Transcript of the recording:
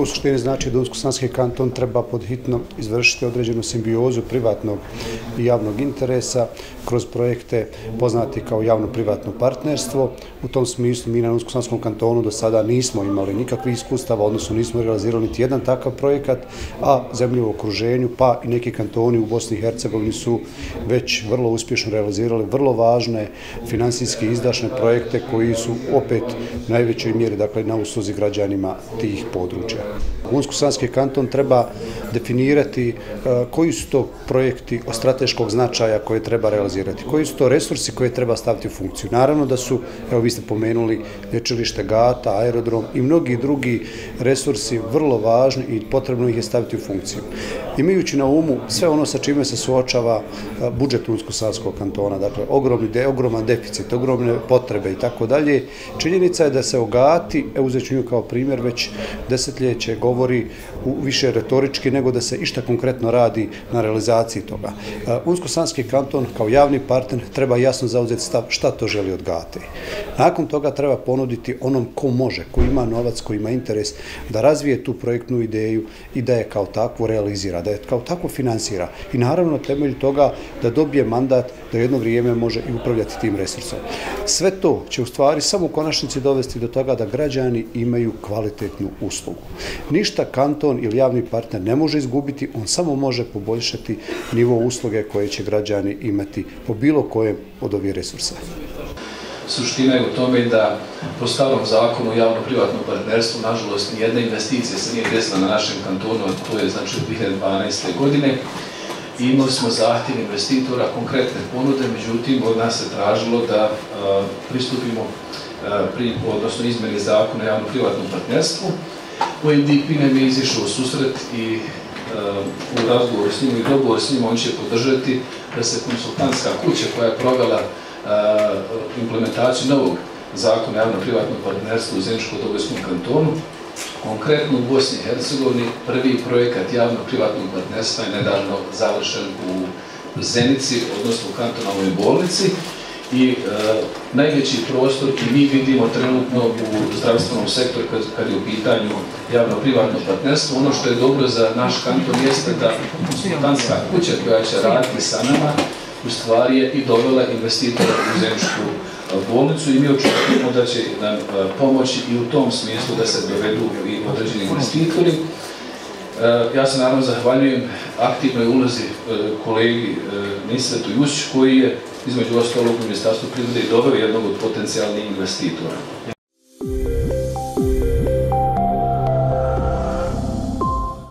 To u suštini znači da Unsko-sanski kanton treba podhitno izvršiti određenu simbiozu privatnog i javnog interesa kroz projekte poznati kao javno-privatno partnerstvo. U tom smislu mi na Unsko-sanskom kantonu do sada nismo imali nikakvih iskustava, odnosno nismo realizirali niti jedan takav projekat, a zemlje u okruženju pa i neki kantoni u Bosni i Hercegovini su već vrlo uspješno realizirali vrlo važne finansijski izdašne projekte koji su opet u najvećoj mjeri na usluzi građanima tih područja. Unsko-sanski kanton treba definirati koji su to projekti od strateškog značaja koje treba realizirati, koji su to resursi koje treba staviti u funkciju. Naravno da su, evo vi ste pomenuli, lječilište Gata, aerodrom i mnogi drugi resursi vrlo važni i potrebno ih je staviti u funkciju. Imajući na umu sve ono sa čime se suočava budžet Unsko-sanskog kantona, dakle ogroman deficit, ogromne potrebe i tako dalje, činjenica je da se o Gati, uzet ću nju kao primjer, već desetljeće govori više retorički nego da se išta konkretno radi na realizaciji toga. Unsko-sanski kanton kao javni partner treba jasno zauzeti stav šta to želi od Gate. Nakon toga treba ponuditi onom ko može, ko ima novac, ko ima interes da razvije tu projektnu ideju i da je kao takvu realizira, da je kao takvu finansira. I naravno temelj toga da dobije mandat da jedno vrijeme može i upravljati tim resursom. Sve to će u stvari samo u konačnici dovesti do toga da građani imaju kvalitetnu uslugu. Ništa kanton ili javni partner ne može izgubiti, on samo može poboljšati nivo usluge koje će građani imati po bilo kojem od ovih resursa. Suština je u tome da po starom zakonu o javno-privatnom partnerstvu, nažalost, nijedna investicija se nije desila na našem kantonu, a to je znači od 2012. godine. Imali smo zahtjev investitora, konkretne ponude, međutim, od nas se tražilo da pristupimo odnosno izmeni zakona o javno-privatnom partnerstvu. UNDP nam je izišao u susret i u razgovoru s njim i dogovor s njim on će podržati da se konsultantska kuća koja je provela implementaciju novog zakona o javno-privatnom partnerstvu u Zeničko-Dobojskom kantonu, konkretno u Bosni i Hercegovini, prvi projekat javno-privatnog partnerstva je nedavno završen u Zenici, odnosno u kantonalnoj bolnici. I najveći prostor i mi vidimo trenutno u zdravstvenom sektoru kad je u pitanju javno-privatno partnerstvo. Ono što je dobro za naš kanton jeste da konsultantska kuća koja će raditi sa nama u stvari je i dovela investitora u Zeničku bolnicu i mi očekujemo da će nam pomoći i u tom smislu da se dovedu i određeni investitori. Ja se naravno zahvaljujem aktivnoj ulozi kolegi Nisretu Jusiću koji je između ostalog u Ministarstvu privrede i doveo jednog od potencijalnih investitora.